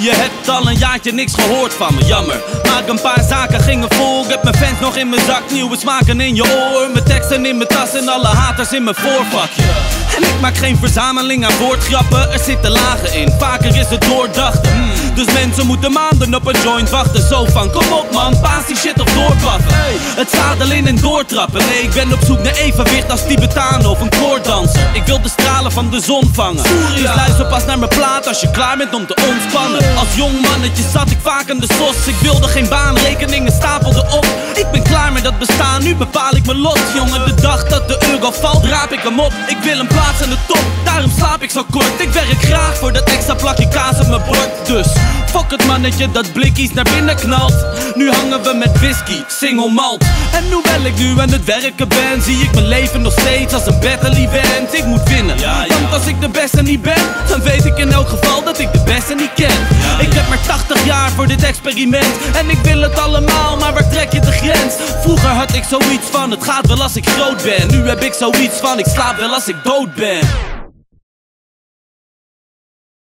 Je hebt al een jaartje niks gehoord van me, jammer. Maar een paar zaken gingen vol. Ik heb mijn fans nog in mijn zak, nieuwe smaken in je oor. Mijn teksten in mijn tas en alle haters in mijn voorvakje. En ik maak geen verzameling aan woordgrappen, er zitten lagen in. Vaker is het doordachten. Dus mensen moeten maanden op een joint wachten. Zo van, kom op man, paas die shit of doorpaffen. Het zadel in en doortrappen. Nee, ik ben op zoek naar evenwicht als Tibetaan of een koorddanser. Ik wil de stralen van de zon vangen. Dus luister pas naar mijn plaat als je klaar bent om te ontspannen. Als jong mannetje zat ik vaak aan de sos. Ik wilde geen baan, rekeningen stapelden op. Ik ben klaar met dat bestaan, nu bepaal ik mijn lot. Jongen, de dag dat de euro valt, raap ik hem op. Ik wil een plaats aan de top, daarom slaap ik zo kort. Ik werk graag voor dat extra plakje kaas op mijn bord. Dus, fuck het mannetje dat blikkies naar binnen knalt. Nu hangen we met whisky, single malt. En hoewel ik nu aan het werken ben, zie ik mijn leven nog steeds als een battle event. Ik moet winnen, want als ik de beste niet ben, dan weet ik in elk geval dat ik de beste niet ken. Ik heb maar 80 jaar voor dit experiment. En ik wil het allemaal, maar waar trek je de grens? Vroeger had ik zoiets van, het gaat wel als ik groot ben. Nu heb ik zoiets van, ik slaap wel als ik dood ben.